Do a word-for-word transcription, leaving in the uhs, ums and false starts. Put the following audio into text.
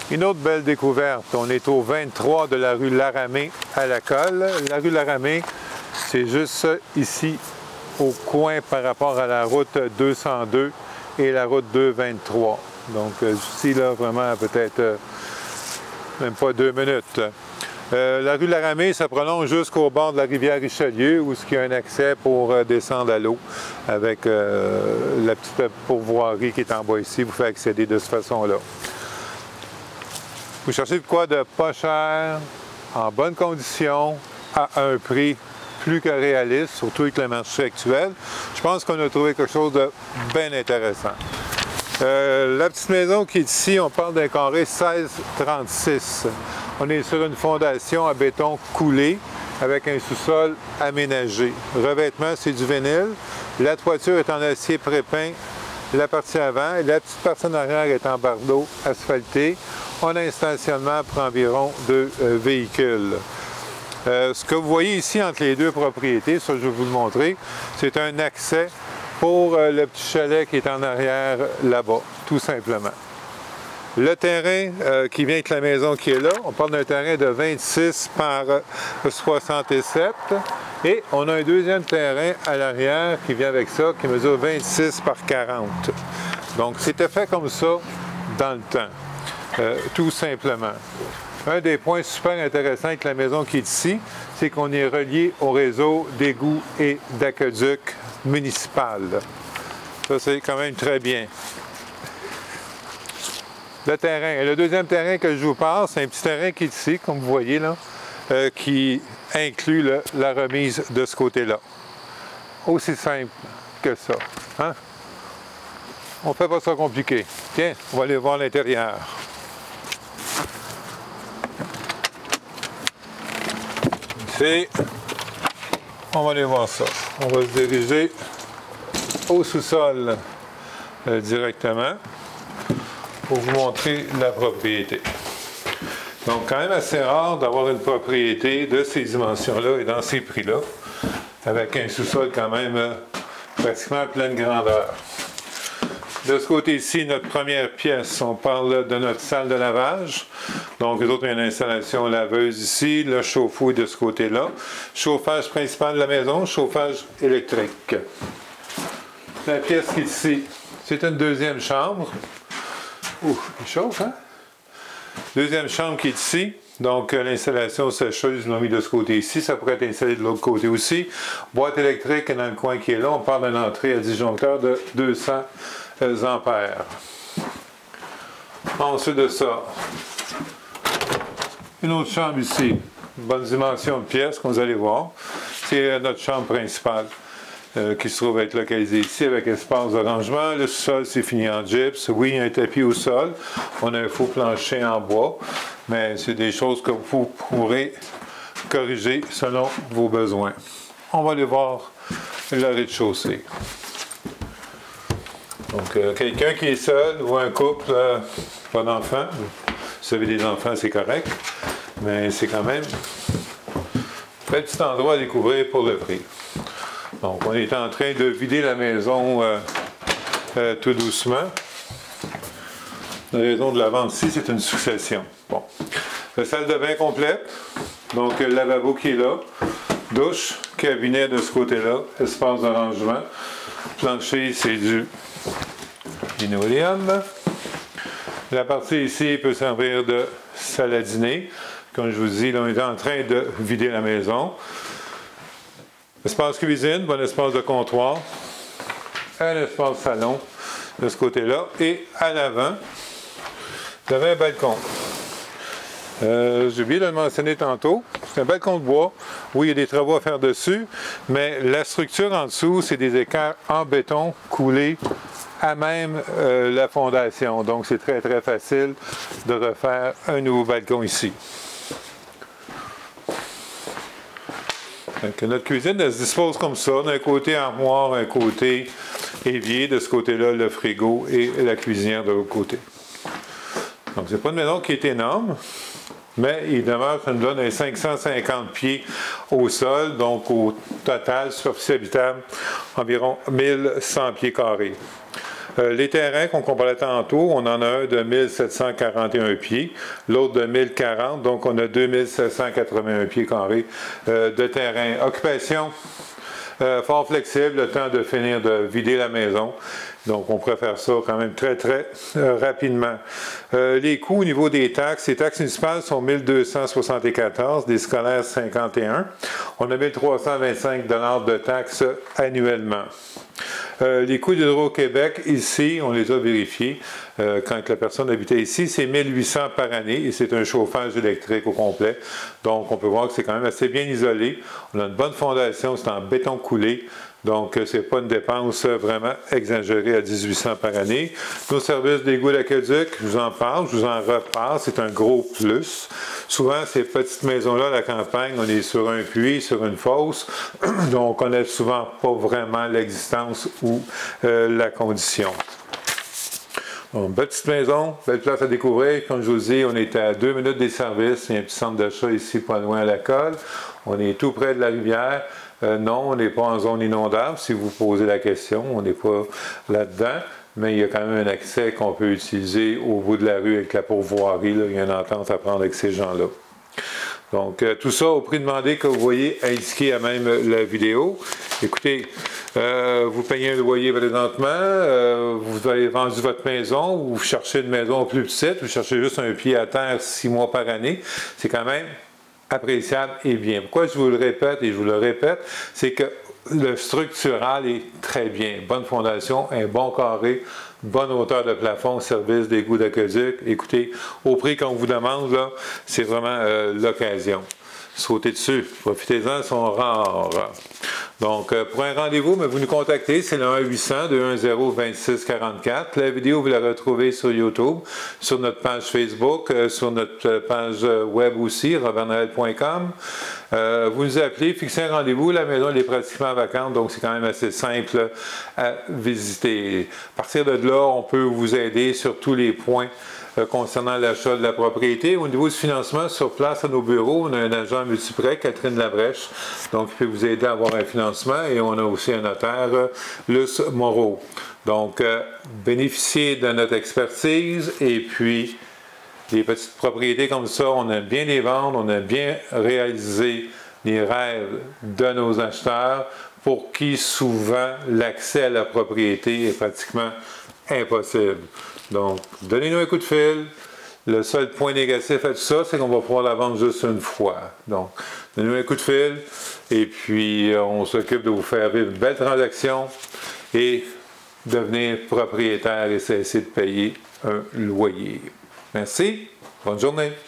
Une autre belle découverte, on est au vingt-trois de la rue Laramée à la Colle. La rue Laramée, c'est juste ici, au coin par rapport à la route deux cent deux et la route deux vingt-trois. Donc ici, là, vraiment, peut-être euh, même pas deux minutes. Euh, la rue Laramée, ça prolonge jusqu'au bord de la rivière Richelieu, où il y a un accès pour euh, descendre à l'eau avec euh, la petite pourvoirie qui est en bas ici, vous fait accéder de cette façon-là. Vous cherchez de quoi de pas cher, en bonne condition, à un prix plus que réaliste, surtout avec le marché actuel. Je pense qu'on a trouvé quelque chose de bien intéressant. Euh, la petite maison qui est ici, on parle d'un carré seize trente-six. On est sur une fondation à béton coulé avec un sous-sol aménagé. Revêtement, c'est du vinyle. La toiture est en acier prépeint, la partie avant. Et la petite partie en arrière est en bardeau asphalté. On a un stationnement pour environ deux euh, véhicules. Euh, ce que vous voyez ici entre les deux propriétés, ça je vais vous le montrer, c'est un accès pour euh, le petit chalet qui est en arrière là-bas, tout simplement. Le terrain euh, qui vient avec la maison qui est là, on parle d'un terrain de vingt-six par soixante-sept et on a un deuxième terrain à l'arrière qui vient avec ça, qui mesure vingt-six par quarante. Donc c'était fait comme ça dans le temps, euh, tout simplement. Un des points super intéressants avec la maison qui est ici, c'est qu'on est relié au réseau d'égouts et d'aqueduc municipal. Ça, c'est quand même très bien. Le terrain. Et le deuxième terrain que je vous parle, c'est un petit terrain qui est ici, comme vous voyez là, euh, qui inclut le, la remise de ce côté-là. Aussi simple que ça. Hein? On ne fait pas ça compliqué. Tiens, on va aller voir l'intérieur. Et on va aller voir ça. On va se diriger au sous-sol euh, directement pour vous montrer la propriété. Donc, quand même assez rare d'avoir une propriété de ces dimensions-là et dans ces prix-là, avec un sous-sol quand même euh, pratiquement à pleine grandeur. De ce côté-ci, notre première pièce, on parle de notre salle de lavage. Donc, les autres, il y a une installation laveuse ici, le chauffe-eau de ce côté-là. Chauffage principal de la maison, chauffage électrique. La pièce qui est ici, c'est une deuxième chambre. Ouh, il chauffe, hein? Deuxième chambre qui est ici. Donc, l'installation sécheuse, l'ont mis de ce côté ici. Ça pourrait être installé de l'autre côté aussi. Boîte électrique dans le coin qui est là. On parle d'une entrée à disjoncteur de deux cents ampères. Ensuite de ça, une autre chambre ici. Une bonne dimension de pièce, comme vous allez voir. C'est notre chambre principale euh, qui se trouve être localisée ici avec espace de rangement. Le sol, c'est fini en gyps. Oui, il y a un tapis au sol. On a un faux plancher en bois. Mais c'est des choses que vous pourrez corriger selon vos besoins. On va aller voir le rez-de-chaussée. Donc, euh, quelqu'un qui est seul ou un couple, euh, pas d'enfants. Si vous avez des enfants, c'est correct. Mais c'est quand même un petit endroit à découvrir pour le prix. Donc, on est en train de vider la maison euh, euh, tout doucement. La raison de la vente ici, c'est une succession. Bon. La salle de bain complète. Donc, le lavabo qui est là. Douche, cabinet de ce côté-là. Espace de rangement. Plancher, c'est du linoléum. La partie ici peut servir de salle à dîner. Comme je vous dis, là, on est en train de vider la maison. Espace cuisine, bon espace de comptoir. Un espace salon de ce côté-là. Et à l'avant, vous avez un balcon. Euh, J'ai oublié de le mentionner tantôt. C'est un balcon de bois. Oui, il y a des travaux à faire dessus, mais la structure en dessous, c'est des équerres en béton coulés à même euh, la fondation. Donc, c'est très, très facile de refaire un nouveau balcon ici. Donc, notre cuisine, elle se dispose comme ça. D'un côté armoire, un côté évier. De ce côté-là, le frigo et la cuisinière de l'autre côté. Donc, c'est pas une maison qui est énorme, mais il demeure qu'on nous donne un cinq cent cinquante pieds au sol, donc au total, superficie habitable, environ mille cent pieds carrés. Euh, les terrains qu'on parlait tantôt, on en a un de mille sept cent quarante et un pieds, l'autre de mille quarante, donc on a deux mille sept cent quatre-vingt-un pieds carrés euh, de terrain. Occupation, euh, fort flexible, le temps de finir de vider la maison. Donc, on pourrait faire ça quand même très, très euh, rapidement. Euh, les coûts au niveau des taxes, les taxes municipales sont mille deux cent soixante-quatorze, des scolaires cinquante et un. On a mille trois cent vingt-cinq dollars de taxes annuellement. Euh, les coûts d'Hydro-Québec, ici, on les a vérifiés. Euh, quand la personne habitait ici, c'est mille huit cents par année et c'est un chauffage électrique au complet. Donc, on peut voir que c'est quand même assez bien isolé. On a une bonne fondation, c'est en béton coulé. Donc, ce n'est pas une dépense vraiment exagérée à dix-huit cents par année. Nos services d'égout d'aqueduc, je vous en parle, je vous en reparle, c'est un gros plus. Souvent, ces petites maisons-là, à la campagne, on est sur un puits, sur une fosse, donc on n'a souvent pas vraiment l'existence ou euh, la condition. Bon, petite maison, belle place à découvrir. Comme je vous dis, on est à deux minutes des services. Il y a un petit centre d'achat ici, pas loin à la colle. On est tout près de la rivière. Euh, non, on n'est pas en zone inondable, si vous posez la question. On n'est pas là-dedans. Mais il y a quand même un accès qu'on peut utiliser au bout de la rue avec la pourvoirie. Là. Il y a une entente à prendre avec ces gens-là. Donc, euh, tout ça au prix demandé que vous voyez indiqué à même la vidéo. Écoutez, euh, vous payez un loyer présentement, euh, vous avez vendu votre maison, vous cherchez une maison plus petite, vous cherchez juste un pied à terre six mois par année. C'est quand même appréciable et bien. Pourquoi je vous le répète et je vous le répète, c'est que le structural est très bien. Bonne fondation, un bon carré, bonne hauteur de plafond, service d'égout d'aqueduc. Écoutez, au prix qu'on vous demande, là, c'est vraiment euh, l'occasion. Sautez dessus, profitez-en, ils sont rares. Donc, euh, pour un rendez-vous, mais vous nous contactez, c'est le un huit cents, deux un zéro, vingt-six quarante-quatre. La vidéo, vous la retrouvez sur YouTube, sur notre page Facebook, euh, sur notre page web aussi, robert noël point com. Euh, vous nous appelez, fixez un rendez-vous, la maison elle est pratiquement vacante, donc c'est quand même assez simple à visiter. À partir de là, on peut vous aider sur tous les points euh, concernant l'achat de la propriété. Au niveau du financement, sur place à nos bureaux, on a un agent multiprêt, Catherine Labrèche, donc il peut vous aider à avoir un financement, et on a aussi un notaire, euh, Luce Moreau. Donc, euh, bénéficiez de notre expertise, et puis des petites propriétés comme ça, on aime bien les vendre, on aime bien réaliser les rêves de nos acheteurs pour qui souvent l'accès à la propriété est pratiquement impossible. Donc, donnez-nous un coup de fil. Le seul point négatif à tout ça, c'est qu'on va pouvoir la vendre juste une fois. Donc, donnez-nous un coup de fil et puis on s'occupe de vous faire vivre une belle transaction et devenir propriétaire et cesser de payer un loyer. Merci. Bonne journée.